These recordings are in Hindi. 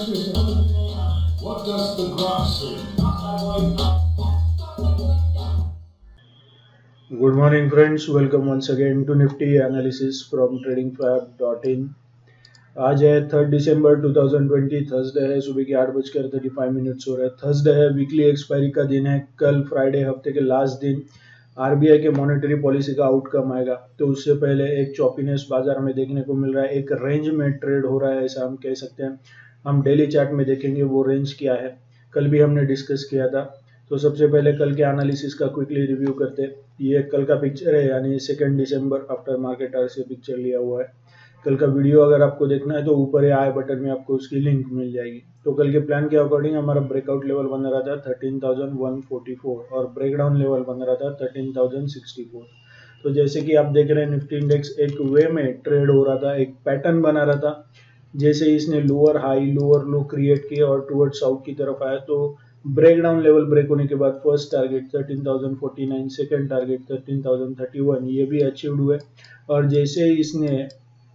question. What does the graph say? Good morning friends, welcome once again to Nifty analysis from tradingfab.in। आज है 3 दिसंबर 2020, थर्सडे है, सुबह के 8:35 हो रहा है। थर्सडे है, वीकली एक्सपायरी का दिन है। कल फ्राइडे, हफ्ते के लास्ट दिन आरबीआई के मॉनेटरी पॉलिसी का आउटकम आएगा, तो उससे पहले एक चॉपीनेस बाजार में देखने को मिल रहा है। एक रेंज में ट्रेड हो रहा है, ऐसा हम कह सकते हैं। हम डेली चार्ट में देखेंगे वो रेंज क्या है, कल भी हमने डिस्कस किया था। तो सबसे पहले कल के एनालिसिस का क्विकली रिव्यू करते। ये कल का पिक्चर है, यानी 2 दिसंबर आफ्टर मार्केट आवर से पिक्चर लिया हुआ है। कल का वीडियो अगर आपको देखना है तो ऊपर आई बटन में आपको उसकी लिंक मिल जाएगी। तो कल के प्लान के अकॉर्डिंग हमारा ब्रेकआउट लेवल बन रहा था 13,144 और ब्रेकडाउन लेवल बन रहा था 13,064। तो जैसे कि आप देख रहे हैं, निफ्टी इंडेक्स एक वे में ट्रेड हो रहा था, एक पैटर्न बना रहा था। जैसे इसने lower high lower low create किया और टुवर्ड्स साउथ की तरफ आया, तो ब्रेकडाउन लेवल ब्रेक होने के बाद फर्स्ट टारगेट 13,049, सेकंड टारगेट 13,031, ये भी अचीव्ड हुए। और जैसे इसने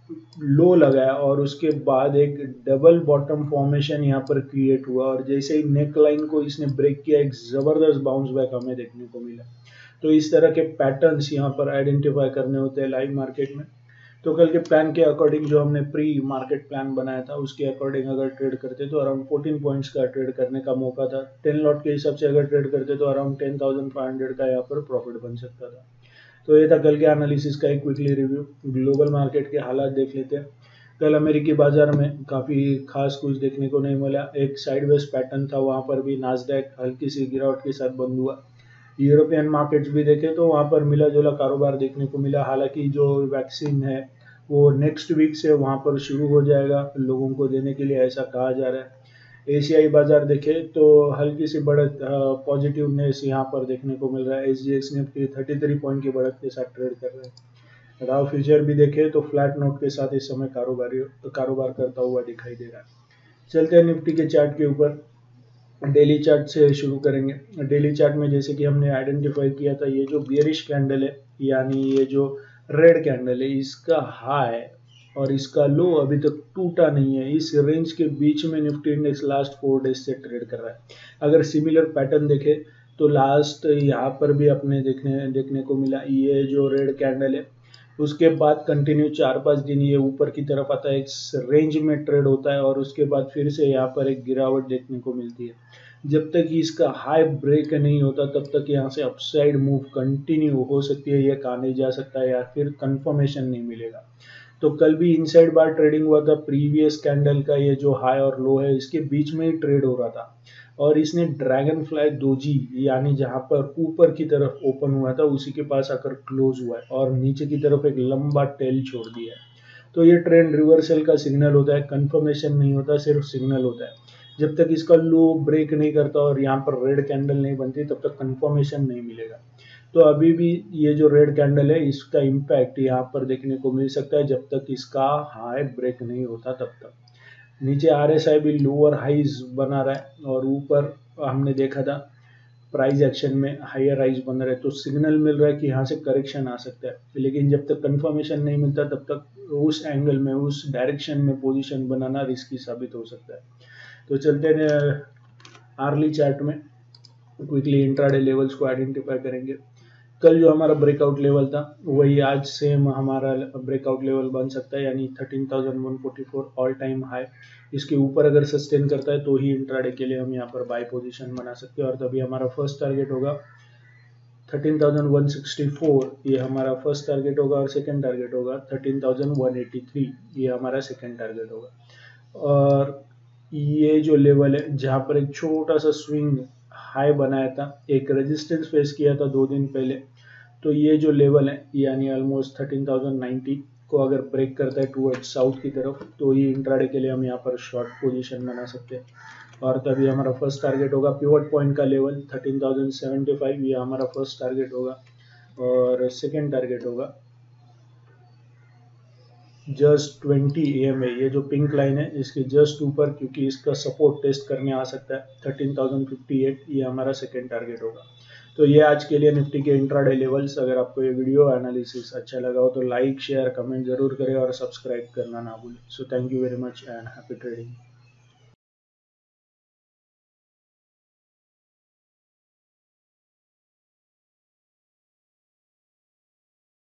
लो लगाया और उसके बाद एक डबल बॉटम फॉर्मेशन यहाँ पर क्रिएट हुआ, और जैसे ही नेक लाइन को इसने ब्रेक किया, एक जबरदस्त बाउंस बैक हमें देखने को मिला। तो इस तरह के पैटर्न्स यहाँ पर आइडेंटिफाई करने होते हैं लाइव मार्केट में। तो कल के प्लान के अकॉर्डिंग जो हमने प्री मार्केट प्लान बनाया था, उसके अकॉर्डिंग अगर ट्रेड करते तो अराउंड 14 पॉइंट्स का ट्रेड करने का मौका था। 10 लॉट के हिसाब से अगर ट्रेड करते तो अराउंड 10,500 का यहाँ पर प्रॉफिट बन सकता था। तो ये था कल के एनालिसिस का एक क्विकली रिव्यू। ग्लोबल मार्केट के हालात देख लेते हैं। कल अमेरिकी बाजार में काफ़ी खास कुछ देखने को नहीं मिला। एक साइडवेज पैटर्न था, वहाँ पर भी नास्डैक हल्की सी गिरावट के साथ बंद हुआ। यूरोपियन मार्केट्स भी देखे तो वहाँ पर मिला जुला कारोबार देखने को मिला। हालांकि जो वैक्सीन है वो नेक्स्ट वीक से वहाँ पर शुरू हो जाएगा लोगों को देने के लिए, ऐसा कहा जा रहा है। एशियाई बाजार देखे तो हल्की सी बढ़त पॉजिटिवनेस यहाँ पर देखने को मिल रहा है। SGX निफ्टी 33 पॉइंट की बढ़त के साथ ट्रेड कर रहे हैं। डाउ फ्यूचर भी देखे तो फ्लैट नोट के साथ इस समय कारोबार करता हुआ दिखाई दे रहा है। चलते हैं निफ्टी के चार्ट के ऊपर। डेली चार्ट से शुरू करेंगे। डेली चार्ट में जैसे कि हमने आइडेंटिफाई किया था, ये जो बियरिश कैंडल है, यानी ये जो रेड कैंडल है, इसका हाई और इसका लो अभी तक टूटा नहीं है। इस रेंज के बीच में निफ्टी इंडेक्स लास्ट 4 डेज से ट्रेड कर रहा है। अगर सिमिलर पैटर्न देखे तो लास्ट यहाँ पर भी अपने देखने को मिला, ये जो रेड कैंडल है, उसके बाद कंटिन्यू 4-5 दिन ये ऊपर की तरफ आता है, इस रेंज में ट्रेड होता है, और उसके बाद फिर से यहाँ पर एक गिरावट देखने को मिलती है। जब तक इसका हाई ब्रेक नहीं होता तब तक यहाँ से अपसाइड मूव कंटिन्यू हो सकती है, ये कहा नहीं जा सकता है, या फिर कंफर्मेशन नहीं मिलेगा। तो कल भी इनसाइड बार ट्रेडिंग हुआ था। प्रीवियस कैंडल का ये जो हाई और लो है, इसके बीच में ही ट्रेड हो रहा था, और इसने ड्रैगन फ्लाई दोजी, यानी जहां पर ऊपर की तरफ ओपन हुआ था उसी के पास आकर क्लोज हुआ है और नीचे की तरफ एक लंबा टेल छोड़ दिया है। तो ये ट्रेंड रिवर्सल का सिग्नल होता है, कंफर्मेशन नहीं होता, सिर्फ सिग्नल होता है। जब तक इसका लो ब्रेक नहीं करता और यहाँ पर रेड कैंडल नहीं बनती, तब तक कंफर्मेशन नहीं मिलेगा। तो अभी भी ये जो रेड कैंडल है, इसका इम्पैक्ट यहाँ पर देखने को मिल सकता है जब तक इसका हाई ब्रेक नहीं होता तब तक। नीचे RSI भी लोअर हाइज बना रहा है, और ऊपर हमने देखा था प्राइस एक्शन में हायर हाइज बन रहा है, तो सिग्नल मिल रहा है कि यहाँ से करेक्शन आ सकता है। लेकिन जब तक कंफर्मेशन नहीं मिलता तब तक उस एंगल में, उस डायरेक्शन में पोजीशन बनाना रिस्की साबित हो सकता है। तो चलते हैं आर्ली चार्ट में, क्विकली इंट्राडे लेवल्स को आइडेंटिफाई करेंगे। कल जो हमारा ब्रेकआउट लेवल था वही आज सेम हमारा ब्रेकआउट लेवल बन सकता है, यानी 13,144 ऑल टाइम हाई। इसके ऊपर अगर सस्टेन करता है तो ही इंट्राडे के लिए हम यहाँ पर बाय पोजीशन बना सकते हैं, और तभी हमारा फर्स्ट टारगेट होगा 13,164, ये हमारा फर्स्ट टारगेट होगा, और सेकंड टारगेट होगा 13,183, ये हमारा सेकंड टारगेट होगा। और ये जो लेवल है जहाँ पर एक छोटा सा स्विंग हाई बनाया था, एक रेजिस्टेंस फेस किया था 2 दिन पहले, तो ये जो लेवल है यानी ऑलमोस्ट 13,090 को अगर ब्रेक करता है टूवर्ड्स साउथ की तरफ, तो ये इंट्राडे के लिए हम यहाँ पर शॉर्ट पोजीशन बना सकते हैं। और तभी हमारा फर्स्ट टारगेट होगा पिवट पॉइंट का लेवल 13,075, ये हमारा फर्स्ट टारगेट होगा, और सेकेंड टारगेट होगा जस्ट 20 EMA, ये जो पिंक लाइन है इसके जस्ट ऊपर, क्योंकि इसका सपोर्ट टेस्ट करने आ सकता है 13,058, ये हमारा सेकेंड टारगेट होगा। तो ये आज के लिए निफ्टी के इंट्राडे लेवल्स। अगर आपको ये वीडियो एनालिसिस अच्छा लगा हो तो लाइक शेयर कमेंट जरूर करें और सब्सक्राइब करना ना भूलें। So thank you very much and happy trading.